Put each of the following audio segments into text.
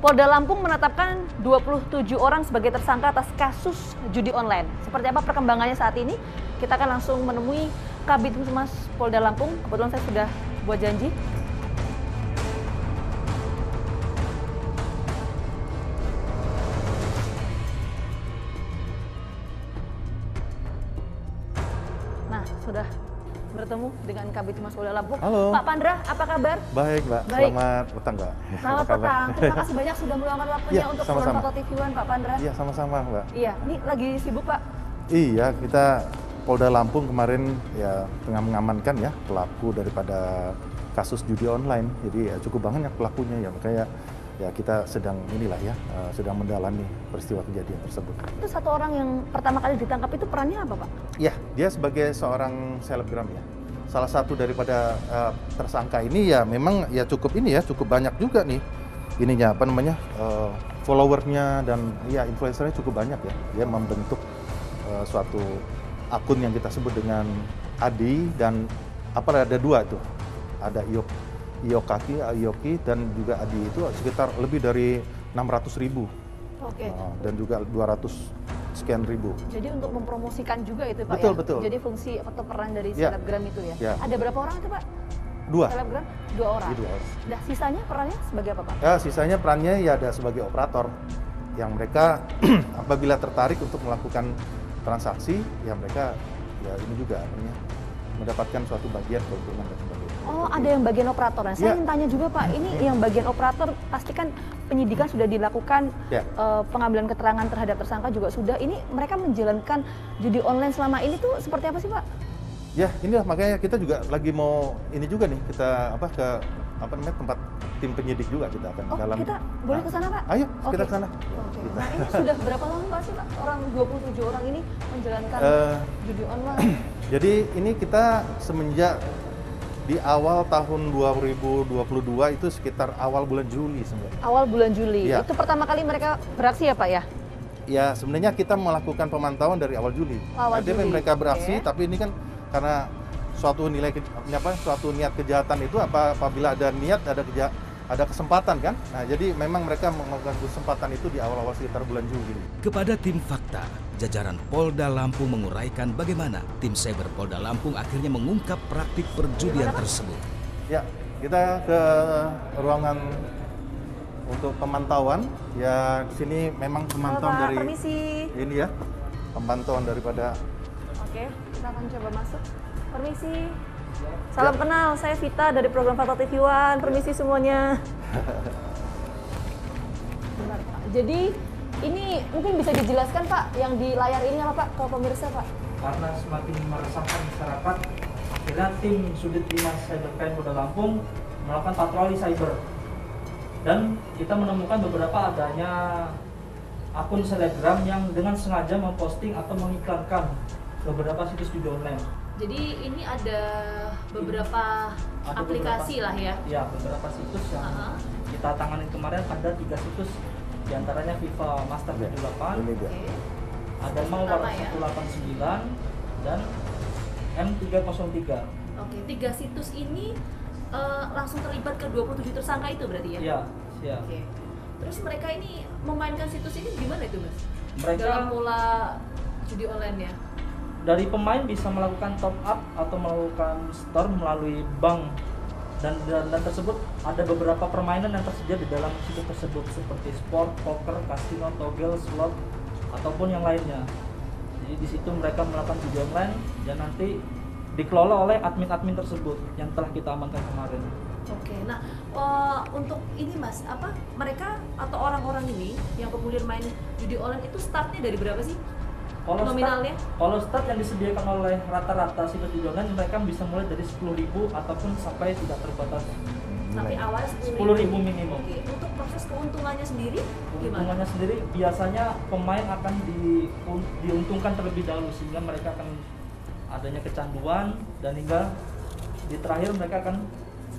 Polda Lampung menetapkan 27 orang sebagai tersangka atas kasus judi online. Seperti apa perkembangannya saat ini? Kita akan langsung menemui Kabid Humas Polda Lampung. Kebetulan saya sudah buat janji. Nah, sudah bertemu dengan Kabid Humas Polda Lampung. Halo. Pak Pandra, apa kabar? Baik, Mbak. Baik. Selamat petang, Mbak. Selamat petang. Terima kasih banyak sudah meluangkan waktunya Iya, untuk sama-sama. program Foto TV One, Pak Pandra. Iya, sama-sama, Mbak. Iya, ini lagi sibuk, Pak. Iya, kita Polda Lampung kemarin ya tengah mengamankan ya pelaku daripada kasus judi online. Jadi ya, cukup banyak pelakunya ya, makanya ya kita sedang sedang mendalami peristiwa kejadian tersebut. Itu satu orang yang pertama kali ditangkap itu perannya apa, Pak? Ya, dia sebagai seorang selebgram ya. Salah satu daripada tersangka ini ya memang ya cukup banyak juga nih ininya followernya dan ya influencernya cukup banyak ya. Dia membentuk suatu akun yang kita sebut dengan Adi dan ada dua tuh. Ada Iyoki dan juga Adi itu sekitar lebih dari 600.000. Oke. Dan juga 200 sekian ribu. Jadi untuk mempromosikan juga itu, Pak, Betul, ya? betul. Jadi fungsi atau peran dari Ya. selebgram itu ya? Ya. Ada berapa orang itu, Pak? Dua. Selebgram? 2 orang. Iya, 2 orang. Nah, sisanya perannya sebagai apa, Pak? Ya, sisanya perannya ya ada sebagai operator yang mereka apabila tertarik untuk melakukan transaksi, ya mereka ya ini juga mendapatkan suatu bagian keuntungan dan sebagainya. Oh, ada yang bagian operator. Nah, saya Ya. ingin tanya juga, Pak, ini yang bagian operator pastikan penyidikan sudah dilakukan, Ya. pengambilan keterangan terhadap tersangka juga sudah. Ini mereka menjalankan judi online selama ini tuh seperti apa sih, Pak? Ya, inilah makanya kita juga lagi mau ini juga nih kita ke tempat tim penyidik juga kita akan Oh, dalam. kita boleh ke sana, Pak? Ayo, Oke. kita ke sana. Oke. Kita. Nah, ini sudah berapa lama, Pak, sih, Pak? Orang 27 orang ini menjalankan judi online. Jadi ini kita semenjak di awal tahun 2022 itu sekitar awal bulan Juli sebenarnya. Awal bulan Juli. Ya. Itu pertama kali mereka beraksi ya, Pak, ya? Ya, sebenarnya kita melakukan pemantauan dari awal Juli. Awal Jadi Juli. mereka beraksi, Oke. tapi ini kan karena suatu niat kejahatan itu apabila ada niat ada kesempatan kan. Nah, jadi memang mereka melakukan kesempatan itu di awal-awal sekitar bulan Juli. Kepada tim Fakta, jajaran Polda Lampung menguraikan bagaimana tim Cyber Polda Lampung akhirnya mengungkap praktik perjudian tersebut. Ya, kita ke ruangan untuk pemantauan. Ya, di sini memang pemantauan Halo, Pak. dari Permisi. ini ya, pemantauan daripada. Oke, kita akan coba masuk. Permisi. Salam kenal, saya Vita dari program Foto TV One. Permisi semuanya. Benar, Pak. Jadi ini mungkin bisa dijelaskan, Pak, yang di layar ini apa, Pak, ke pemirsa, Pak? Karena semakin meresahkan masyarakat, akhirnya tim Sudit 5 Cybercrime Polda Lampung melakukan patroli cyber. Dan kita menemukan beberapa adanya akun selebgram yang dengan sengaja memposting atau mengiklankan beberapa situs judi online. Jadi ini ada beberapa Ada aplikasi beberapa- lah ya. Ya, beberapa situs yang Aha. kita tangani kemarin ada 3 situs, diantaranya FIFA Master 78, Ini dia. Oke. ada Mawar Pertama ya. 189, dan M303. Oke, 3 situs ini langsung terlibat ke 27 tersangka itu berarti ya? Iya, iya. Oke. Terus mereka ini memainkan situs ini gimana itu, Mas? Mereka- dalam pola judi online ya? Dari pemain bisa melakukan top up atau melakukan store melalui bank, dan tersebut ada beberapa permainan yang tersedia di dalam situs tersebut seperti sport, poker, kasino, togel, slot ataupun yang lainnya. Jadi di situ mereka melakukan judi online dan nanti dikelola oleh admin-admin tersebut yang telah kita amankan kemarin. Oke, nah untuk ini Mas, mereka atau orang-orang ini yang kemudian main judi online itu startnya dari berapa sih? Nominalnya? Kalau start yang disediakan oleh rata-rata situs judi online, mereka bisa mulai dari 10.000 ataupun sampai tidak terbatas. Sampai awalnya 10.000 minimum. Oke, untuk proses keuntungannya sendiri gimana? Keuntungannya sendiri biasanya pemain akan diuntungkan terlebih dahulu sehingga mereka akan adanya kecanduan, dan hingga di terakhir mereka akan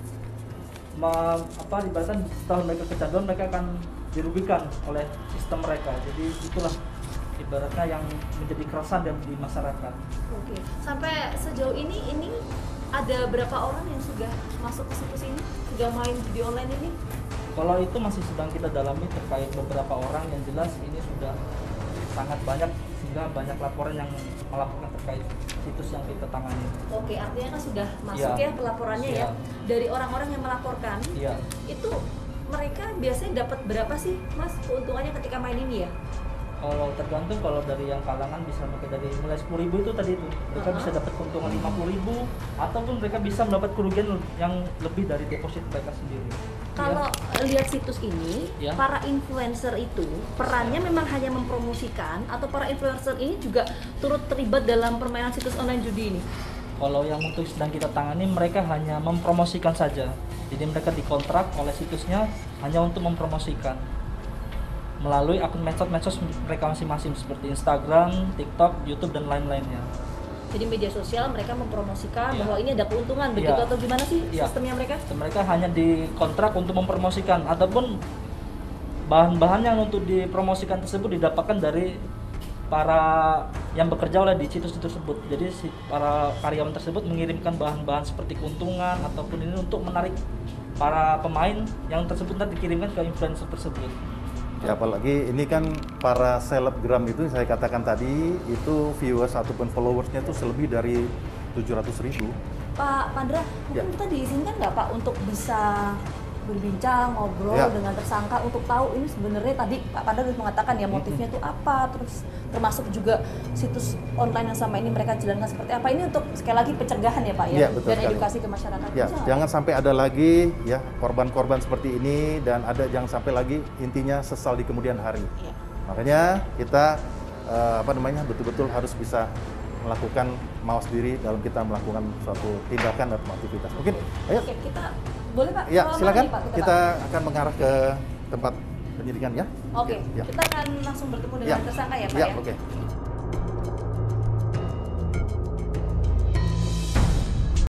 ibaratkan setelah mereka kecanduan mereka akan dirugikan oleh sistem mereka. Jadi itulah ibaratnya yang menjadi keresahan dan di masyarakat. Oke, sampai sejauh ini ada berapa orang yang sudah masuk ke situs ini, sudah main judi online ini? Kalau itu masih sedang kita dalami terkait beberapa orang, yang jelas ini sudah sangat banyak sehingga banyak laporan yang melaporkan terkait situs yang kita tangani. Oke, artinya kan sudah masuk Iya. ya pelaporannya ya Iya. dari orang-orang yang melaporkan. Iya. Itu mereka biasanya dapat berapa sih Mas keuntungannya ketika main ini ya? Kalau tergantung, kalau dari yang kalangan bisa mereka dari mulai 10.000 itu tadi itu mereka bisa dapat keuntungan 50.000 ataupun mereka bisa mendapat kerugian yang lebih dari deposit mereka sendiri. Kalau lihat situs ini, Ya. para influencer itu perannya memang hanya mempromosikan atau para influencer ini juga turut terlibat dalam permainan situs online judi ini? Kalau yang untuk sedang kita tangani, mereka hanya mempromosikan saja. Jadi mereka dikontrak oleh situsnya hanya untuk mempromosikan melalui akun medsos mereka masing-masing seperti Instagram, TikTok, YouTube dan lain-lainnya. Jadi media sosial mereka mempromosikan Iya. bahwa ini ada keuntungan begitu Iya. atau gimana sih Iya. sistemnya mereka? Dan mereka hanya dikontrak untuk mempromosikan ataupun bahan-bahan yang untuk dipromosikan tersebut didapatkan dari para yang bekerja oleh di situs tersebut. Jadi para karyawan tersebut mengirimkan bahan-bahan seperti keuntungan ataupun ini untuk menarik para pemain yang tersebut nanti dikirimkan ke influencer tersebut. Ya, apalagi ini kan para selebgram itu saya katakan tadi itu viewers ataupun followersnya itu lebih dari 700.000. Pak Pandra, Ya. mungkin kita diizinkan nggak Pak untuk bisa berbincang, ngobrol Ya. dengan tersangka untuk tahu ini sebenarnya tadi Pak Pandra sudah mengatakan ya motifnya itu apa, terus termasuk juga situs online yang sama ini mereka jalankan seperti apa. Ini untuk sekali lagi pencegahan ya Pak ya, Ya, betul dan sekali. edukasi ke masyarakat. Ya, Bisa nggak? jangan sampai ada lagi ya korban-korban seperti ini dan jangan sampai lagi intinya sesal di kemudian hari. Iya. Makanya kita betul-betul harus bisa melakukan mawas diri dalam kita melakukan suatu tindakan atau aktivitas. Mungkin, ayo. Oke, kita boleh Pak? Ya, Ke mana silakan. nih, Pak, Kita akan mengarah ke tempat penyidikan ya. Oke, Ya. kita akan langsung bertemu dengan Ya. tersangka ya Pak Ya, ya. oke.